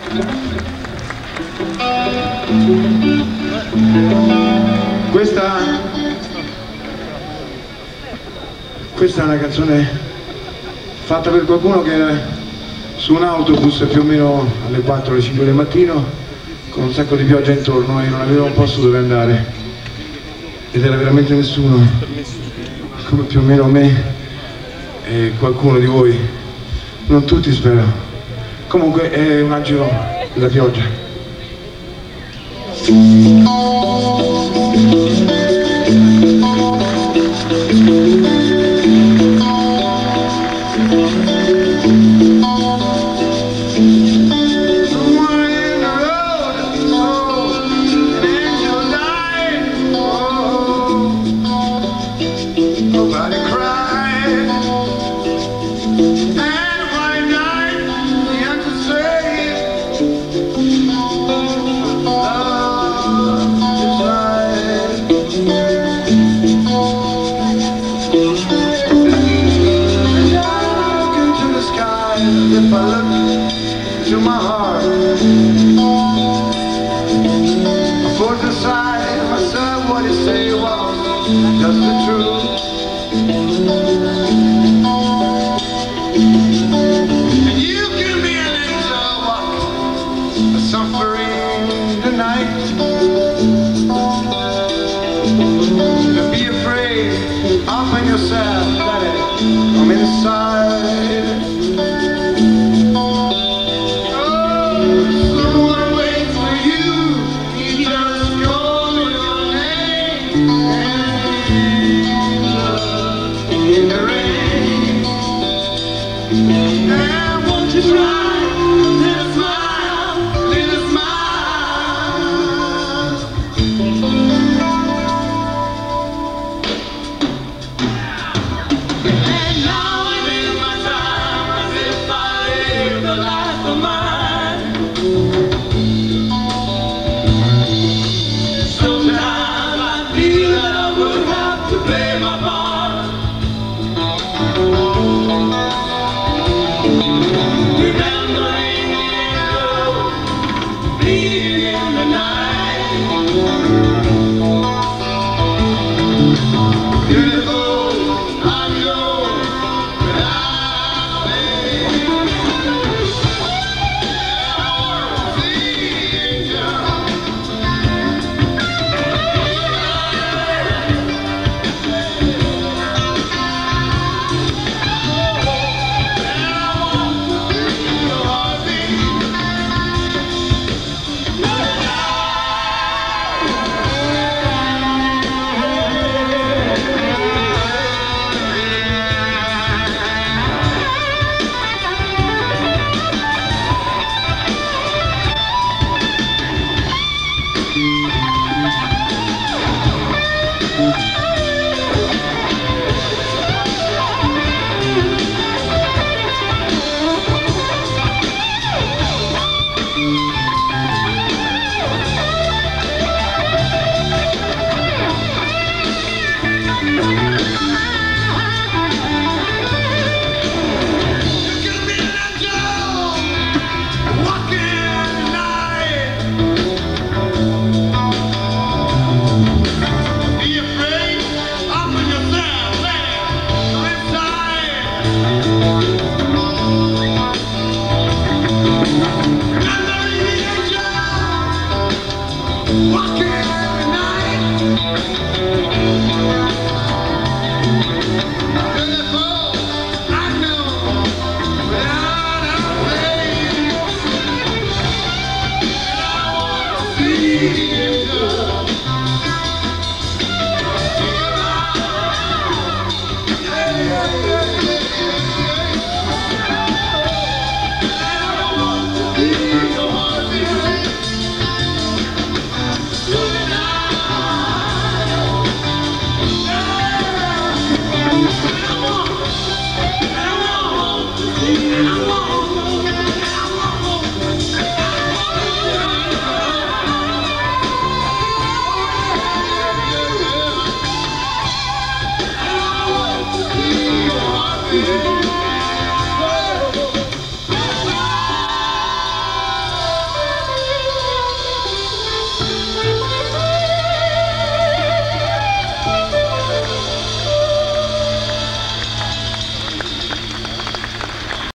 Questa è una canzone fatta per qualcuno che era su un autobus più o meno alle 4 o alle 5 del mattino con un sacco di pioggia intorno e non aveva un posto dove andare ed era veramente nessuno, come più o meno me e qualcuno di voi, non tutti spero. Comunque è un angelo della pioggia. If I look into my heart, I put aside myself what you say was just a